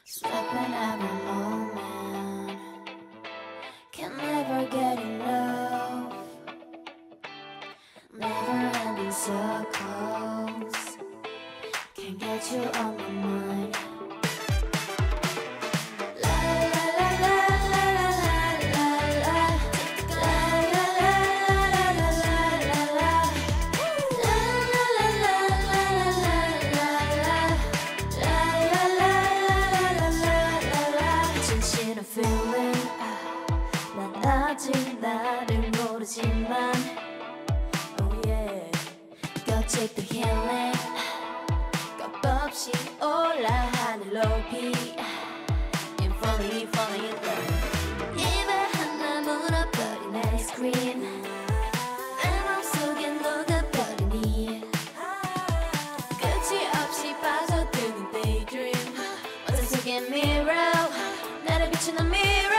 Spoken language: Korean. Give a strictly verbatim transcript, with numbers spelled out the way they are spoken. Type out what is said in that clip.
Sweeping every moment, can never get enough. Never ending circles, can't get you on my mind. 아직 나를 모르지만 oh yeah got the healing 겁없이 올라 하늘 높이 I'm falling falling in love 입에 하나 물어버린 아이스크림 내 맘속에 녹아버리니 끝이 없이 빠져드는 daydream 어둠 속의 mirror 나를 비추는 mirror